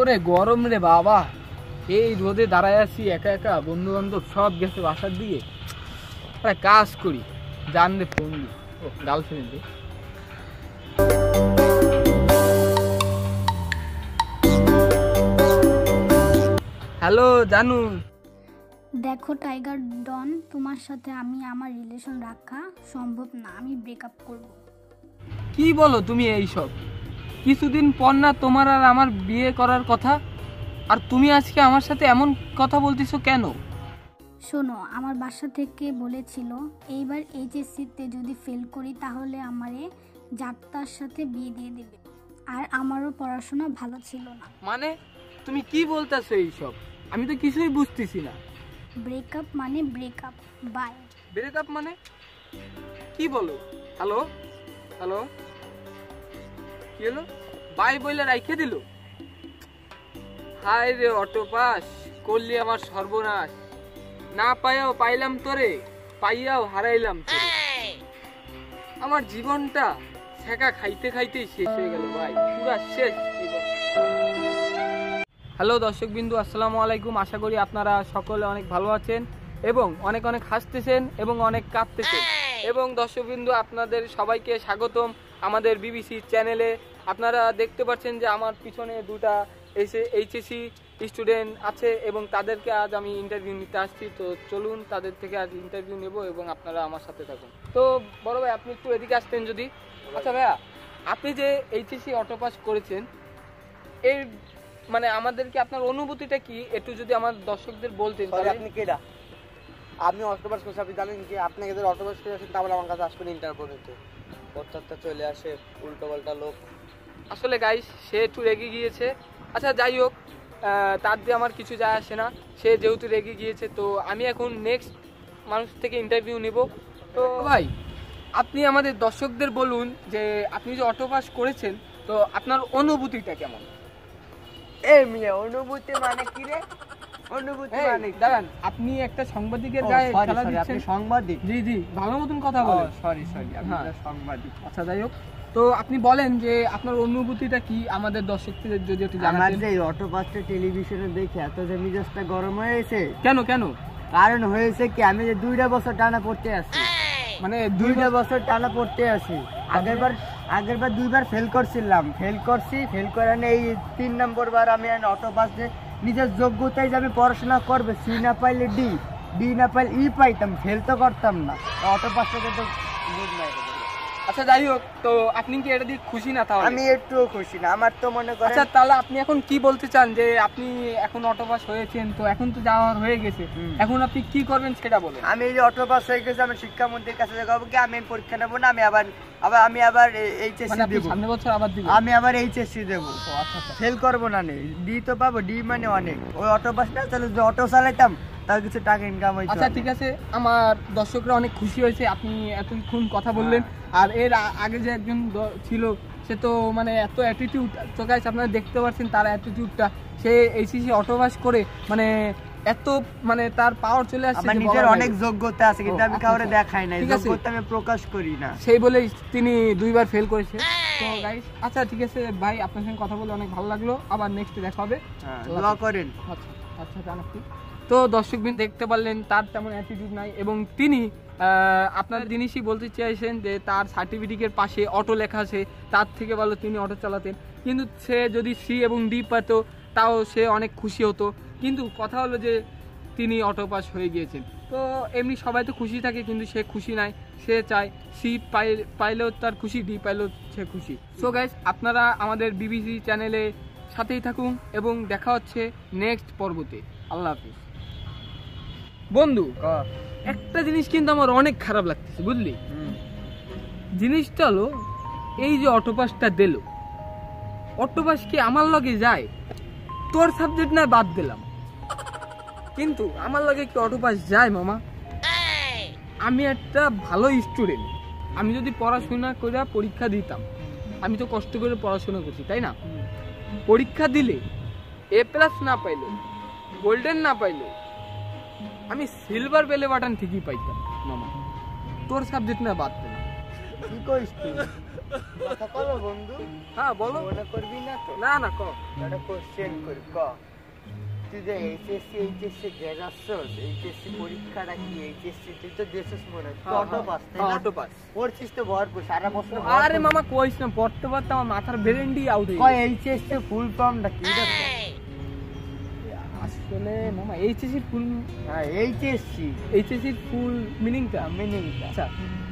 জোরে গরম রে বাবা, এই রোদে দাঁড়ায় আছি একা একা, বন্ধু বান্ধব সব গেছে বাসার দিকে। কাজ করি, জান রে ফোন দি, ও গার্লফ্রেন্ড। হ্যালো জানু। দেখো টাইগার ডন, তোমার সাথে আমি আমার রিলেশন রাখা সম্ভব না, আমি ব্রেকআপ করব। কি বলো তুমি এইসব? কিছুদিন পর না তোমার আর আমার বিয়ে করার কথা, আর তুমি আজকে আমার সাথে এমন কথা বলতেছো কেন? শোনো, আমার বাসা থেকে বলেছিল এইবার এইচএসসিতে যদি ফেল করি তাহলে আমারে যাত্রার সাথে বিয়ে দিয়ে দেবে, আর আমারও পড়াশোনা ভালো ছিল না। মানে তুমি কি বলতেছো এইসব? আমি তো কিছুই বুঝতেছি না। ব্রেকআপ মানে ব্রেকআপ, বাই। ব্রেকআপ মানে কি বলো? হ্যালো হ্যালো, কি হলো? বাই বলে রাইখে দিল? হায় রে অটো পাস, করলি আমার সর্বনাশ। না পাইয়াও পাইলাম তোরে, পাইয়াও হারাইলাম তোরে। আমার জীবনটা ছেঁকা খাইতে খাইতেই শেষ হয়ে গেল ভাই, পুরা শেষ জীবন। হ্যালো দর্শক বিন্দু, আসসালামু আলাইকুম। আশা করি আপনারা সকলে অনেক ভালো আছেন এবং অনেক অনেক হাসতেছেন এবং অনেক কাঁদতেছেন। এবং দর্শক বিন্দু, আপনাদের সবাইকে স্বাগতম আমাদের বিবিসি চ্যানেলে। আপনারা দেখতে পাচ্ছেন যে আমার পিছনে দুটা এইচএসসি স্টুডেন্ট আছে এবং তাদেরকে আজ আমি ইন্টারভিউ নিতে আসছি। তো চলুন তাদের থেকে আজ ইন্টারভিউ নেব এবং আপনারা আমার সাথে থাকুন। তো বড় ভাই, আপনি একটু এদিকে আসতেন যদি। আচ্ছা ভাইয়া, আপনি যে এইচএসসি অটো পাস করেছেন, এর মানে আমাদেরকে আপনার অনুভূতিটা কি একটু যদি আমার দর্শকদের বলতেন। আপনি কেডা? আপনি অটোপাস করছেন, আপনি জানেন কি? আপনি এদের অটোপাস করে আসেন, তারপরে আমার কাছে আসবেন ইন্টারভিউ নিতে। প্রত্যেকটা চলে আসে উল্টো পাল্টা লোক। আসলে গাইস, সে একটু রেগে গিয়েছে। আচ্ছা যাই হোক, তার দিয়ে আমার কিছু যায় আসে না। সে যেহেতু রেগে গিয়েছে, তো আমি এখন নেক্সট মানুষ থেকে ইন্টারভিউ নেব। তো ভাই, আপনি আমাদের দর্শকদের বলুন যে আপনি যে অটো পাস করেছেন, তো আপনার অনুভূতিটা কেমন? অনুভূতি মানে কি রে? অনুভূতি মানে দাঁড়ান, আপনি একটা সাংবাদিকের গায়ে খেলা দিচ্ছেন। সাংবাদিক? জি জি, ভালো মতন কথা বলেন। সরি আমি সাংবাদিক। আচ্ছা যাই হোক, তো আপনি বলেন যে আপনার অনুভূতিটা কি আমাদের দর্শকদের যদি একটু জানাতেন। আমার যে অটো পাসটা টেলিভিশনে দেখে এত যে মেজাজটা গরম হয়ে গেছে। কেন কেন? কারণ হয়েছে কি, আমি যে 2টা বছর টানা পড়তে আছি। মানে 2টা বছর টানা পড়তে আছি। আগেরবার 2বার ফেল করছিলাম, ফেল করে এই 3 নম্বর বার আমি অটো পাস যে নিজের যোগ্যতায় যে আমি পড়াশোনা করবে, সি না পাইলে ডি না পাইলে ই পাইতাম, ফেল তো করতাম না। অটো পাসটাকে তো বুঝ নাই। আচ্ছা যাই হোক, তো আপনি কি এটা দিয়ে খুশি না? তাহলে আমি একটুও খুশি না। আমার তো মনে করেন। আচ্ছা তাহলে আপনি এখন কি বলতে চান যে আপনি এখন অটো পাস হয়েছেন, তো এখন তো যাওয়ার হয়ে গেছে, এখন আপনি কি করবেন সেটা বলেন। আমি এই যে অটো পাস হয়ে গেছে, আমি শিক্ষামন্ত্রীর কাছে যাবো কি, আমি পরীক্ষা নেবো না, আমি আবার এইচএসসি দেবো। সামনের বছর আবার দিব? আমি আবার এইচএসসি দেবো। আচ্ছা আচ্ছা, ফেল করবো না, ডি তো পাবো। ডি মানে অনেক। ওই অটো পাস না তাহলে যে অটো চালাইতাম তার কিছু টাকা ইনকাম হইতো। আচ্ছা ঠিক আছে, আমার দর্শকরা অনেক খুশি হয়েছে আপনি এতক্ষণ কথা বললেন। আর এর আগে যে একজন ছিল, সে তো মানে এত অ্যাটিটিউড, তো গাইস আপনারা দেখতে পাচ্ছেন তার অ্যাটিটিউডটা। সে এইচএসসি অটো পাস করে মানে এত মানে তার পাওয়ার চলে আসছে। আমার নিজের অনেক যোগ্যতা আছে, কিন্তু আমি কাউরে দেখাই নাই, যোগ্যতা আমি প্রকাশ করি না। সেই বলেই তিনি 2বার ফেল করেছে। তো গাইস, আচ্ছা ঠিক আছে ভাই, আপনার সঙ্গে কথা বলে অনেক ভালো লাগলো। আবার নেক্সটে দেখা হবে। দোয়া করেন। আচ্ছা আচ্ছা জানাচ্ছি। তো দর্শকবিন দেখতে পারলেন তার তেমন অ্যাটিটিউড নাই এবং তিনি আপনার জিনিসই বলতে চাইছেন যে তার সার্টিফিকেটের পাশে অটো লেখা আছে, তার থেকে ভালো তিনি অটো চালাতেন। কিন্তু সে যদি সি এবং ডি পেত তাও সে অনেক খুশি হতো। কিন্তু কথা হলো যে তিনি অটো পাস হয়ে গিয়েছেন। তো এমনি সবাই তো খুশি থাকে, কিন্তু সে খুশি নাই। সে চায় সি পাইলেও তার খুশি, ডি পাইলেও সে খুশি। সো গাইস, আপনারা আমাদের বিবিসি চ্যানেলে সাথেই থাকুন এবং দেখা হচ্ছে নেক্সট পর্বতে। আল্লাহ হাফিজ। বন্ধু, একটা জিনিস কিন্তু আমার অনেক খারাপ লাগতেছে, বুঝলি? জিনিসটা হলো এই যে অটোপাসটা দিল, অটোপাস কি আমার লগে যায়? তোর সাবজেক্ট না বাদ দিলাম, কিন্তু আমার লগে কি অটোপাস যায় মামা? আমি একটা ভালো স্টুডেন্ট, আমি যদি পড়াশোনা করে পরীক্ষা দিতাম, আমি তো কষ্ট করে পড়াশোনা করছি তাই না? পরীক্ষা দিলে A+ না পাইলো, গোল্ডেন না পাইলো, আমি সিলভার বেলে বাটন ঠিকই পাইতাম মামা। তোর সাবজেক্ট না বাদ দিলাম। কি কইস তুই? কথা কও বন্ধু। হ্যাঁ বলো। মনে করবি না তো? না না ক। একটা কোশ্চেন করি, ক। তুই যে এইচএসসি গেছস, এইচএসসি পরীক্ষাটা কি? এইচএসসি তুই তো দেশস মনে হয়, তুই অটো পাস তাই না? অটো পাস পড়ছিস তো ভরপুর, সারা বছর আরে মামা কইস না, পড়তে পড়তে আমার মাথার ব্রেনডি আউট হয়ে কয় গেছে। এইচএসসি ফুল ফর্মটা কি রে? আসলে মামা এইচএসসি ফুল, হ্যাঁ এইচএসসি এইচএসসি ফুল মিনিংটা মিনিংটা। আচ্ছা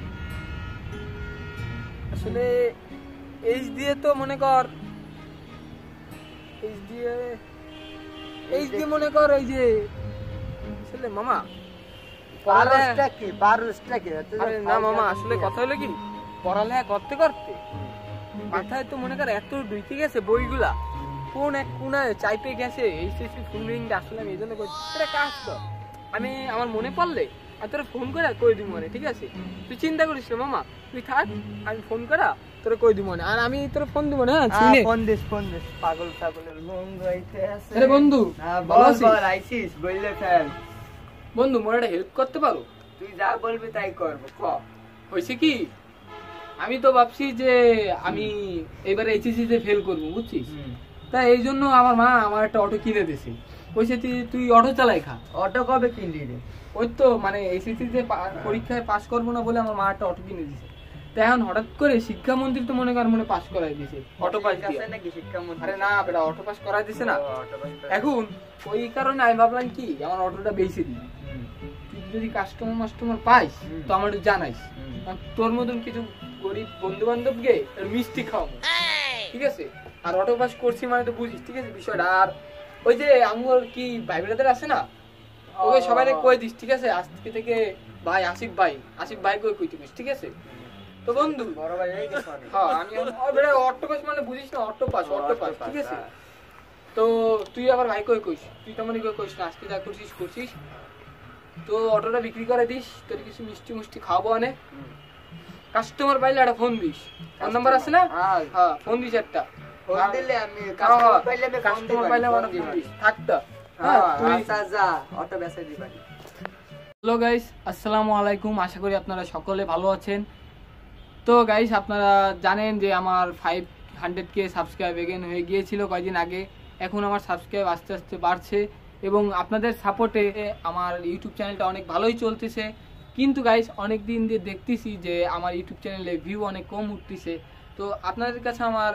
আসলে এইচ দিয়ে তো মনে কর, এইচ দিয়ে মনে কর ওই যে আসলে মামা পারসটা কি? পারসটা কি? আরে না মামা, আসলে কথা হলো কি, পড়ালেখা করতে করতে মাথায় তো মনে কর এত ঢুকে গেছে বইগুলা, কোন এক কোনায় চাইপে গেছে এইচএসসি ফুল মিনিংটা। আসলে আমি এই জন্য কইছি এটা কাজ তো, আমি আমার মনে পড়লে আর তোরা ফোন করে কই দিব মনে, ঠিক আছে? তুই চিন্তা করিস না মামা, তুই থাক, আমি ফোন করা তোরা কই দিব মনে, আর আমি তোরা ফোন দিব না। ফোন দিস পাগল ছাগলের বন্ধু আইতে আছে। আরে বন্ধু হ্যাঁ ভালো বল আছিস? বল, আইছিস বললে ফেল। বন্ধু মোর একটা হেল্প করতে পারো? তুই যা বলবি তাই করব, ক। হয়েছে কি, আমি তো ভাবছি যে আমি এবারে এইচএসসি তে ফেল করবো, বুঝছিস? তাই এই জন্য আমার মা আমার একটা অটো কিনে দিয়েছে, কইছে তুই অটো চালাই খা। অটো কবে কিনলি রে? ওই তো মানে এইচএসসি তে পরীক্ষায় পাস করবো না বলে আমার মা একটা অটো কিনে দিয়েছে। তাই এখন হঠাৎ করে শিক্ষামন্ত্রী তো মনে কর মনে পাস করাই দিয়েছে অটো পাস দিয়ে। নাকি শিক্ষামন্ত্রী? আরে না বেটা, অটো পাস করাই দিয়েছে না অটো পাস করে। এখন, ওই কারণে আমি ভাবলাম কি আমার অটোটা বেচে দিই, তুই যদি কাস্টমার পাইস তো আমার একটু জানাইস, কারণ তোর মতন কিছু গরিব বন্ধু বান্ধবকে মিষ্টি খাওয়াবো, ঠিক আছে? আর অটো পাস করছি মানে তো বুঝিস, ঠিক আছে বিষয়টা। আর ওই যে আমার কি ভাই ব্রাদার আছে না, ওকে সবাই কই দিস, ঠিক আছে? আজকে থেকে ভাই আসিফ ভাই কইতে কইস, ঠিক আছে? তো বন্ধু বড় ভাই এই গেছে। হ্যাঁ আমি বেটা অটো পাস মানে বুঝিস না, অটো পাস ঠিক আছে? তো তুই আবার ভাই কইস, তুই তেমন কইস না, আজকে যা করছিস। তো অটোটা বিক্রি করে দিস, তোর কিছু মিষ্টি খাওয়াবো অনেক। কাস্টমার পাইলে একটা ফোন দিস, ফোন নাম্বার আছে না? হ্যাঁ ফোন দিস একটা, ফোন দিলে আমি কাস্টমার পাইলে আমি ফোন দিই। কাস্টমার পাইলে আমার ফোন দিস থাকতা। হ্যাঁ আচ্ছা যা অটো বেচে দিবা। হ্যালো গাইস, আসসালামু আলাইকুম, আশা করি আপনারা সকলে ভালো আছেন। তো গাইস আপনারা জানেন যে আমার 500k সাবস্ক্রাইব এগেন হয়ে গিয়েছিল কয়েকদিন আগে। এখন আমার সাবস্ক্রাইব আস্তে আস্তে বাড়ছে এবং আপনাদের সাপোর্টে আমার ইউটিউব চ্যানেলটা অনেক ভালোই চলতেছে। কিন্তু গাইস অনেক দিন দিয়ে দেখতেছি যে আমার ইউটিউব চ্যানেলে ভিউ অনেক কম উঠতেছে। তো আপনাদের কাছে আমার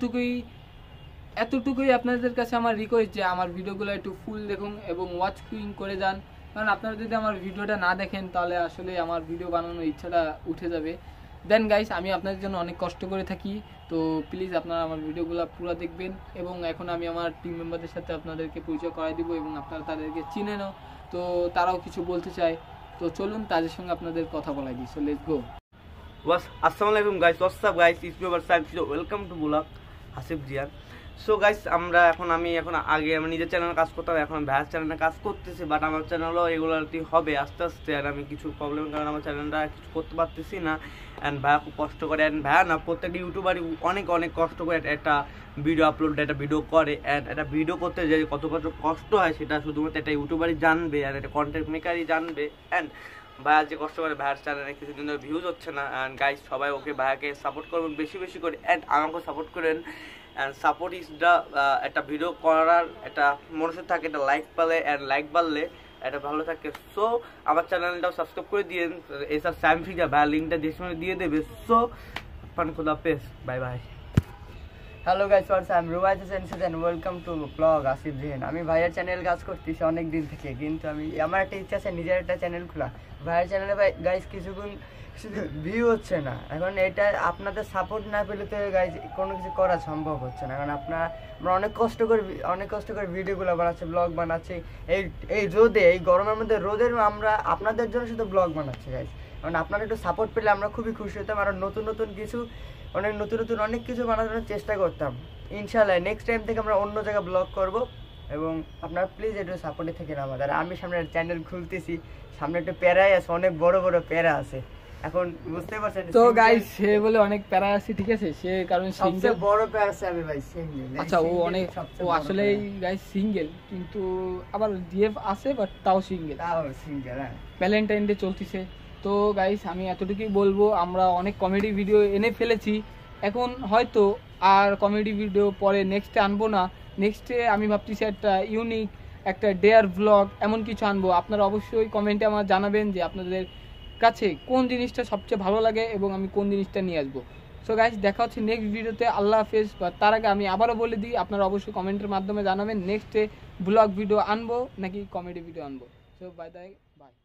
এতটুকুই আপনাদের কাছে আমার রিকোয়েস্ট যে আমার ভিডিওগুলো একটু ফুল দেখুন এবং ওয়াচ করে যান, কারণ আপনারা যদি আমার ভিডিওটা না দেখেন তাহলে আসলে আমার ভিডিও বানানোর ইচ্ছাটা উঠে যাবে। দেন গাইস আমি আপনাদের জন্য অনেক কষ্ট করে থাকি, তো প্লিজ আপনারা আমার ভিডিওগুলো পুরো দেখবেন। এবং এখন আমি আমার টিম মেম্বারদের সাথে আপনাদেরকে পরিচয় করাই দিব এবং আপনারা তাদেরকে চিনেনও, তো তারাও কিছু বলতে চায়। তো চলুন তাদের সঙ্গে আপনাদের কথা বলাই দিই। So let's go. আসসালামু আলাইকুম guys, what's up guys, it's your side, welcome to blog Hasif Zian. So guys আমি এখন আগে আমার নিজের চ্যানেলে কাজ করতাম, এখন ভাইয়ের চ্যানেলে কাজ করতেছি, বাট আমার চ্যানেলও রেগুলারলি হবে আস্তে আস্তে। আর আমি কিছু প্রবলেমের কারণে আমার চ্যানেলটা কিছু করতে পারতেছি না। অ্যান্ড ভাইয়া খুব কষ্ট করে, অ্যান্ড ভাইয়া না প্রত্যেকটা ইউটিউবারই অনেক কষ্ট করে একটা ভিডিও আপলোড একটা ভিডিও করে। অ্যান্ড একটা ভিডিও করতে যে কত কষ্ট হয় সেটা শুধুমাত্র একটা ইউটিউবারই জানবে, আর একটা কন্টেন্ট মেকারই জানবে। অ্যান্ড ভাইয়া যে কষ্ট করে, ভাইয়ার চ্যানেলে কিছুদিন ধরে ভিউজ হচ্ছে না। অ্যান্ড গাইস সবাই ওকে ভাইয়াকে সাপোর্ট করবেন বেশি করে, অ্যান্ড আমাকেও সাপোর্ট করেন। অ্যান্ড সাপোর্ট ইজ দ্য একটা ভিডিও করার একটা মনুষ্য থাকে, একটা লাইক পালে, অ্যান্ড লাইক বাড়লে এটা ভালো থাকে। সো আমার চ্যানেলটাও সাবস্ক্রাইব করে দিন, এসব স্যামফিজা ভাইয়া লিঙ্কটা ডিসক্রিপশনে দিয়ে দেবে। সো পান খোদা পেস, bye bye. Hello guys, what's up, Rubaiz Hossain and welcome to blog Asif Zian. আমি ভাইয়ের চ্যানেল কাজ করতেছি অনেক দিন থেকে, কিন্তু আমার একটা ইচ্ছা আছে নিজের একটা চ্যানেল খোলা। ভাইয়ের চ্যানেলে গাইস কিছুক্ষণ ভিউ হচ্ছে না, এখন এটা আপনাদের সাপোর্ট না পেলে তো গাইস কোনো কিছু করা সম্ভব হচ্ছে না। কারণ আমরা অনেক কষ্ট করে ভিডিওগুলো বানাচ্ছি, ব্লগ বানাচ্ছি এই রোদে, এই গরমের মধ্যে রোদের আমরা আপনাদের জন্য শুধু ব্লগ বানাচ্ছি গাইস। কারণ আপনারা একটু সাপোর্ট পেলে আমরা খুবই খুশি হতাম, আর নতুন অনেক কিছু বানানোর চেষ্টা করতাম। ইনশাআল্লাহ নেক্সট টাইম থেকে আমরা অন্য জায়গায় ব্লগ করব, এবং আপনারা প্লিজ একটু সাপোর্টে থাকেন আমাদের। আমি সামনে চ্যানেল খুলতেছি, সামনে একটু প্যারাই আছে, অনেক বড় প্যারা আছে, এখন বুঝতে পারছেন। তো গাইস সে বলে অনেক প্যারা আছে, ঠিক আছে? সে কারণ সবচেয়ে বড় প্যারা আছে আমি ভাই সিঙ্গেল। আচ্ছা ও আসলে গাইস সিঙ্গেল, কিন্তু আবার ডিএফ আছে বাট তাও সিঙ্গেল। হ্যাঁ ভ্যালেন্টাইন ডে চলতেছে। তো গাইস আমি এতটুকুই বলবো, আমরা অনেক কমেডি ভিডিও এনে ফেলেছি, এখন হয়তো আর কমেডি ভিডিও পরে নেক্সটে আনবো না। নেক্সটে আমি ভাবতেছি একটা ইউনিক একটা ডেয়ার ব্লগ এমন কিছু আনবো। আপনারা অবশ্যই কমেন্টে আমার জানাবেন যে আপনাদের কাছে কোন জিনিসটা সবচেয়ে ভালো লাগে এবং আমি কোন জিনিসটা নিয়ে আসবো। সো গাইস, দেখা হচ্ছে নেক্সট ভিডিওতে। আল্লাহ হাফেজ। বা তার আগে আমি আবারও বলে দিই, আপনারা অবশ্যই কমেন্টের মাধ্যমে জানাবেন নেক্সটে ব্লগ ভিডিও আনবো নাকি কমেডি ভিডিও আনবো। So bye by.